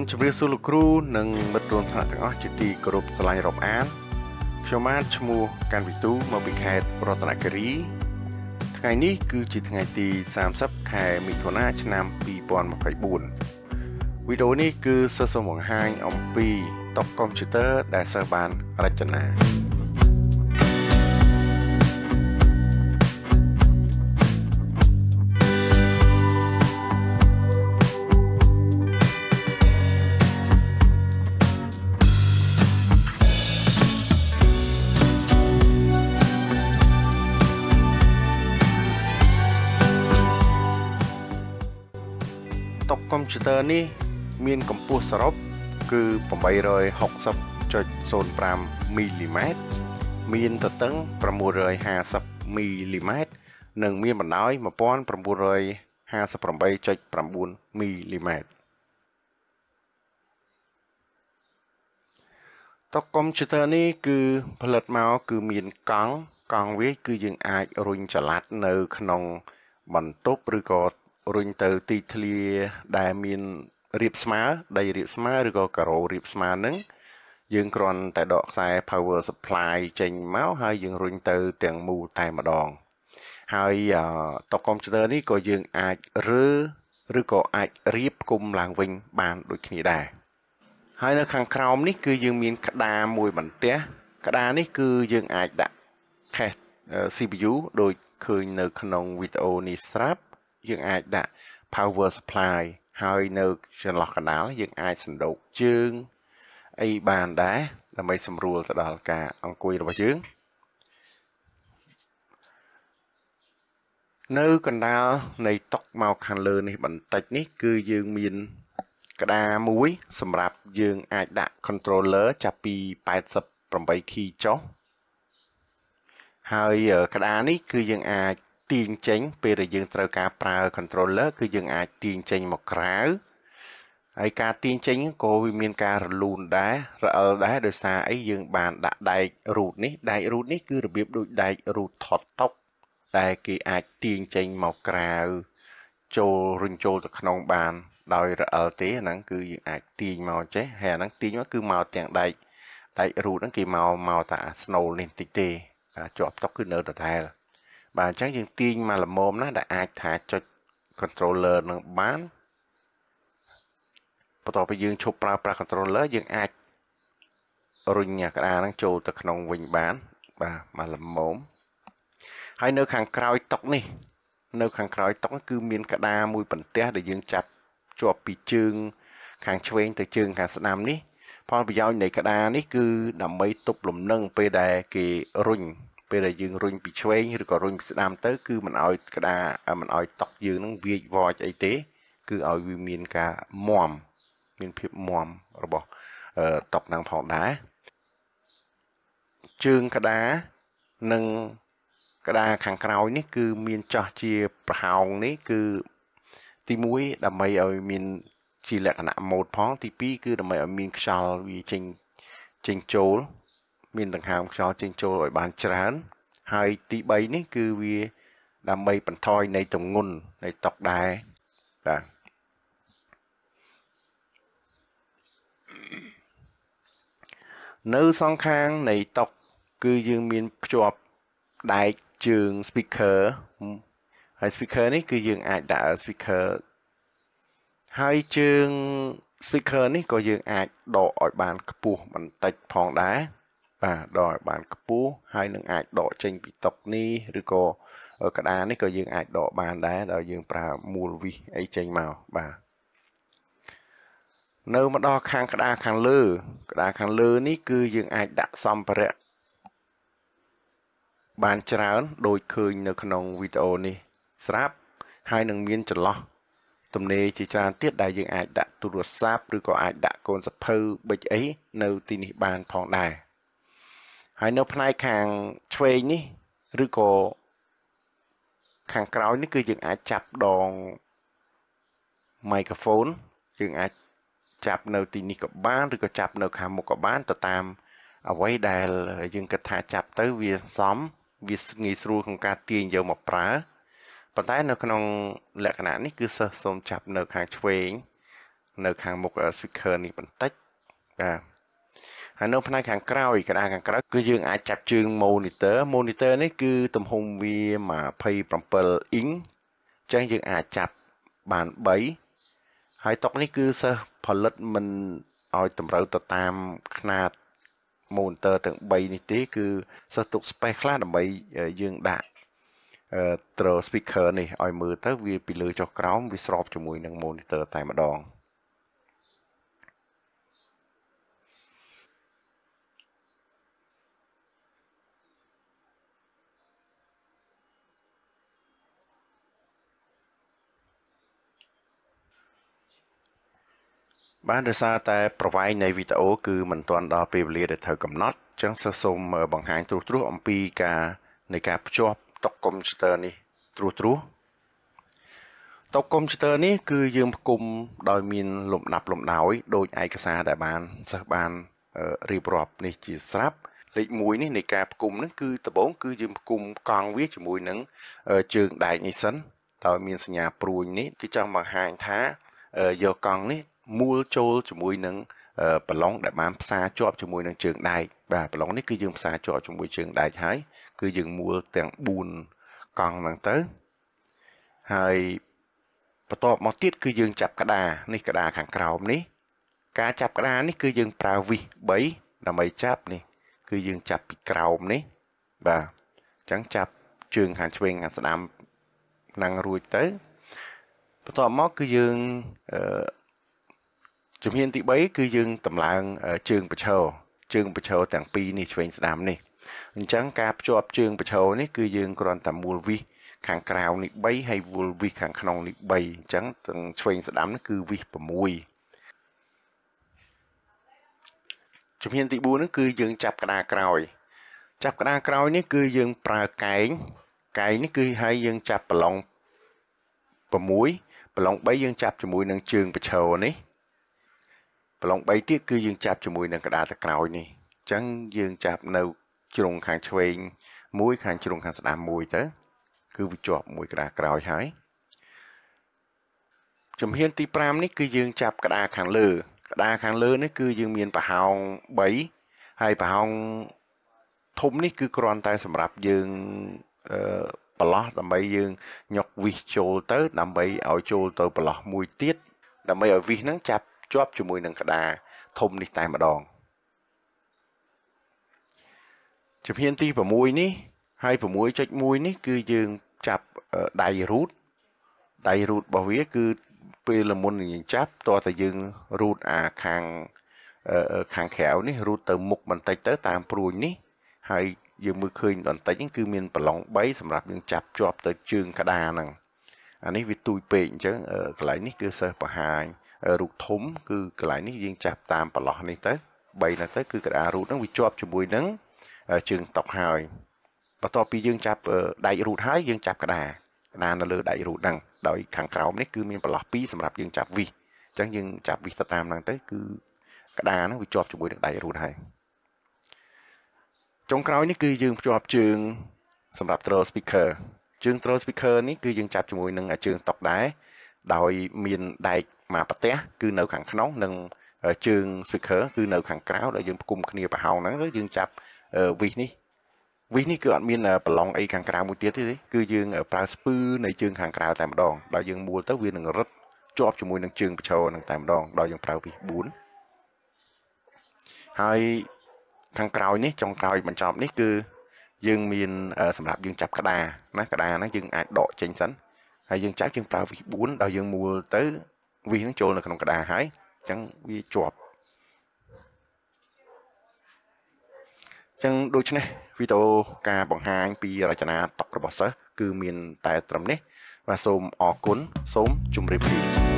ជម្រាបសួរលោកគ្រូនិងមិត្តរួមថ្នាក់ទាំងអស់ជាទីគោរពស្រឡាញ់រាប់អានខ្ញុំបានឈ្មោះកាន់វិទូមកពីខេត្តរតនគិរីថ្ងៃនេះគឺជាថ្ងៃទី30ខែមិថុនាឆ្នាំ2024វីដេអូនេះគឺសិស្សសូមបង្ហាញអំពីតុកុំព្យូទ័រដែលសិស្សបានរចនាតុកុំព្យូទ័រនេះមានកម្ពស់សរុបគឺ860.05 មីលីម៉ែត្រមានទទឹង950 មីលីម៉ែត្រនិងមានបណ្ដោយ1958.9 មីលីម៉ែត្រតុកុំព្យូទ័រនេះគឺផលិតមកគឺមានកង់វាគឺយើងអាចរុញចល័តនៅក្នុងបន្ទប់ឬក៏រុញទៅទីធ្លាដែលមានរាបស្មើដីរាបស្មើឬក៏ការ៉ូរាបស្មើនឹងយើងគ្រាន់តែដកខ្សែ power supply ចេញមកហើយយើងរុញទៅទាំងមូលតែម្ដងហើយតុកុំព្យូទ័រនេះក៏យើងអាចរើឬក៏អាចរៀបគុំឡើងវិញបានដូចគ្នាដែរហើយនៅខាងក្រោមនេះគឺយើងមានក្តារមួយបន្ទះក្តារនេះគឺយើងអាចដាក់ cache CPU ដូចឃើញនៅក្នុងវីដេអូនេះស្រាប់យើងអាចដាក់ power supply ហើយនៅចន្លោះកណ្ដាលយើងអាចសណ្ដូកជើងអីបានដែរដើម្បីសម្រួលទៅដល់ការអង្គុយរបស់យើងនៅកណ្ដាលនៃតុមកខាងលើនេះបន្តិចនេះគឺយើងមានក្តារមួយសម្រាប់យើងអាចដាក់ controller ចាប់ពី88 key ចុះហើយក្តារនេះគឺយើងអាចទាញចេញពេលដែលយើងត្រូវការប្រើ controller គឺយើងអាចទាញចេញមកក្រៅហើយការទាញចេញក៏វាមានការរលូនដែររអិលដែរដោយសារអីយើងបានដាក់ដែក root នេះគឺរបៀបដូចដែក root ថតតុកដែលគេអាចទាញចេញមកក្រៅចូលរុញចូលទៅក្នុងបានដោយរអិលទេហ្នឹងគឺយើងអាចទាញមកចេះហើយអាហ្នឹងទាញមកគឺមកទាំងដែក root ហ្នឹងគេមកតែ snol នេះតិចទេជាប់តុកគឺនៅដដែលបាទអញ្ចឹងយើងទាញមកល្មមណាស់ដែលអាចថាចុច controller នឹងបានបន្ទាប់ពីយើងឈប់ប្រើប្រាស់ controller យើងអាចរុញក្តារហ្នឹងចូលទៅក្នុងវិញបានបាទមកល្មមហើយនៅខាងក្រោយតុកនេះគឺមានក្តារមួយបន្ទះដែលយើងចាប់ជាប់ពីជើងខាងឆ្វេងទៅជើងខាងស្ដាំនេះផលប្រយោជន៍នៃក្តារនេះគឺដើម្បីទប់លំនឹងពេលដែលគេរុញពេលដែលយើងរុញពីឆ្វេងឬក៏រុញពីស្ដាំទៅគឺមិនឲ្យក្តារមិនឲ្យតុកយើងនឹងវាយវចអីទេគឺឲ្យវាមានការមាំមានភាពមាំរបស់តុកហ្នឹងផងដែរជើងក្តារនិងក្តារខាងក្រោយនេះគឺមានចោះជាប្រហោងនេះគឺទី1ដើម្បីឲ្យមានជាលក្ខណៈម៉ូតផងទី2គឺដើម្បីឲ្យមានខ្យល់វាចេញចូលមានដង្ហើមខ្យល់ចេញចូលឲ្យបានច្រើនហើយទី3នេះគឺវាដើម្បីបន្ថយនៃទម្ងន់នៃតុកដែរបាទនៅសងខាងនៃតុកគឺយើងមានភ្ជាប់ដែកជើង speaker ហើយ speaker នេះគឺយើងអាចដាក់ speaker ហើយជើង speaker នេះក៏យើងអាចដកឲ្យបានខ្ពស់បន្តិចផងដែរបាទដកឲ្យបានខ្ពស់ហើយនឹងអាចដកចេញពីតុកនេះឬក៏ក្តារនេះក៏យើងអាចដកបានដែរដោយយើងប្រើមូលវិសអីចេញមកបាទនៅមកដល់ខាងក្តារខាងលើនេះគឺយើងអាចដាក់សម្ភារៈបានច្រើនដូចឃើញនៅក្នុងវីដេអូនេះស្រាប់ហើយនឹងមានចន្លោះទំនេរជាច្រើនទៀតដែលយើងអាចដាក់ទូរស័ព្ទឬក៏អាចដាក់កូនសភៅប៊ិចអីនៅទីនេះបានផងដែរហើយនៅផ្នែកខាងឆ្វេងនេះឬក៏ខាងក្រោយនេះគឺយើងអាចចាប់ដង microphone យើងអាចចាប់នៅទីនេះក៏បានឬក៏ចាប់នៅខាងមុខក៏បានទៅតាមអ្វីដែលយើងគិតថាចាប់ទៅវាសមវាងាយស្រួលក្នុងការទាញយកមកប្រើប៉ុន្តែនៅក្នុងលក្ខណៈនេះគឺសិស្សសូមចាប់នៅខាងឆ្វេងនៅខាងមុខ speaker នេះបន្តិចបាទហើយនៅផ្នែកខាងក្រោយកណ្ដាលខាងក្រោយគឺយើងអាចចាប់ជើង monitor នេះគឺទំហំវា27 inch អញ្ចឹងយើងអាចចាប់បាន3ហើយតុកនេះគឺសិស្សផលិតមិនឲ្យតម្រូវទៅតាមຂະຫນាត monitor ទាំង3នេះទេគឺសិស្សទុក space ខ្លះដើម្បីយើងដាក់throw speaker នេះឲ្យមើលទៅវាពីលើចុះក្រោមវាស្របជាមួយនឹង monitor តែម្ដងបានដោយសារតែប្រវែងនៃវីដេអូគឺមិនទាន់ដល់ពេលវេលាដែលត្រូវកំណត់អញ្ចឹងសិស្សសូមបង្ហាញត្រួសអំពីការនៃការភ្ជាប់តុកុំព្យូទ័រនេះត្រួសតុកុំព្យូទ័រនេះគឺយើងផ្គុំដោយមានលំដាប់លំដោយដោយឯកសារដែលបានសិស្សបានរៀបរាប់នេះជាស្រាប់លេខ1នេះនៃការផ្គុំនេះគឺដំបូងគឺយើងផ្គុំកង់វាជាមួយនឹងជើងដែកនេះសិនដោយមានសញ្ញាព្រួយនេះគឺចង់បង្ហាញថាយកកង់នេះមូលចូលជាមួយនឹងប្រឡងដែលបានផ្សារជាប់ជាមួយនឹងជើងដែកបាទប្រឡងនេះគឺយើងផ្សារជាប់ជាមួយជើងដែកហើយគឺយើងមូលទាំង4កង់ហ្នឹងទៅហើយបន្ទាប់មកទៀតគឺយើងចាប់ក្តារនេះក្តារខាងក្រោមនេះការចាប់ក្តារនេះគឺយើងប្រើវិស3ដើម្បីចាប់នេះគឺយើងចាប់ពីក្រោមនេះបាទអញ្ចឹងចាប់ជើងខាងឆ្វេងខាងស្ដាំហ្នឹងរួចទៅបន្ទាប់មកគឺយើងជំហានទី3គឺយើងតម្លើងជើងប្រឈរទាំងពីរនេះឆ្វេងស្ដាំនេះអញ្ចឹងការភ្ជាប់ជើងប្រឈរនេះគឺយើងគ្រាន់តែមូលវិសខាងក្រៅនេះ3ហើយវល់វិសខាងក្នុងនេះ3អញ្ចឹងទាំងឆ្វេងស្ដាំនេះគឺវិស6ជំហានទី4នេះគឺយើងចាប់ក្តារក្រោយនេះគឺយើងប្រើកែងនេះគឺឲ្យយើងចាប់ប្រឡង6ប្រឡង3យើងចាប់ជាមួយនឹងជើងប្រឈរនេះប្រឡង3ទៀតគឺយើងចាប់ជាមួយនឹងក្តារទៅក្រោយនេះអញ្ចឹងយើងចាប់នៅជ្រុងខាងឆ្វេង1ខាងជ្រុងខាងស្ដាំ1ទៅគឺវាជាប់មួយក្តារក្រោយហើយជំហានទី5នេះគឺយើងចាប់ក្តារខាងលើនេះគឺយើងមានប្រហោង3ហើយប្រហោងធំនេះគឺគ្រាន់តែសម្រាប់យើងប្រឡោះដើម្បីយើងញុកវិសចូលទៅដើម្បីឲ្យចូលទៅប្រឡោះមួយទៀតដើម្បីឲ្យវិសហ្នឹងចាប់ជាប់ជាមួយនឹងក្តារធំនេះតែម្ដងជំហានទី6នេះហើយ 6.1 នេះគឺយើងចាប់ដៃរូតរបស់វាគឺពេលមុនយើងចាប់តោះតែយើងរូតអាខាងក្រៅនេះរូតទៅមុខបន្តិចទៅតាមព្រួយនេះហើយយើងមើលឃើញបន្តិចហ្នឹងគឺមានប្រឡង3សម្រាប់យើងចាប់ជាប់ទៅជើងក្តារហ្នឹងអានេះវាទូចពេកអញ្ចឹងកន្លែងនេះគឺសិស្សបង្ហាញរូបធំគឺកន្លែងនេះយើងចាប់តាមប្រឡោះនេះទៅ3ហ្នឹងទៅគឺក្តាររូតហ្នឹងវាជាប់ជាមួយនឹងជើងតុកហើយបន្ទាប់ពីយើងចាប់ដែករូតហើយយើងចាប់ក្តារនៅលើដែករូតហ្នឹងដោយខាងក្រោមនេះគឺមានប្រឡោះ2សម្រាប់យើងចាប់វិសអញ្ចឹងយើងចាប់វិសទៅតាមហ្នឹងទៅគឺក្តារហ្នឹងវាជាប់ជាមួយនឹងដែករូតហើយចុងក្រោយនេះគឺយើងភ្ជាប់ជើងសម្រាប់ throw speaker ជើង throw speaker នេះគឺយើងចាប់ជាមួយនឹងជើងតុកដែរដោយមានដែកមកប្រទះគឺនៅខាងក្នុងនិងជើង speaker គឺនៅខាងក្រៅដែលយើងផ្គុំគ្នាប្រហោងហ្នឹងយើងចាប់វិសនេះគឺអត់មានប្រឡងអីខាងក្រៅមួយទៀតទេគឺយើងប្រើស្ពឺនៃជើងខាងក្រៅតែម្ដងដល់យើងមួលទៅវានឹងរឹតជាប់ជាមួយនឹងជើងប្រឈរហ្នឹងតែម្ដងដល់យើងប្រើវិស4ហើយខាងក្រោយនេះចុងក្រោយបញ្ចប់នេះគឺយើងមានសម្រាប់យើងចាប់ក្តារហ្នឹងយើងអាចដកចេញសិនហើយយើងចាប់យើងប្រើវិស4ដល់យើងមួលទៅវិសហ្នឹងចូលនៅក្នុងក្តារហើយអញ្ចឹងវាជាប់អញ្ចឹងដូច្នេះវីដេអូការបង្ហាញពីរចនាតុករបស់សិស្សគឺមានតែត្រឹមនេះបាទសូមអរគុណសូមជម្រាបលា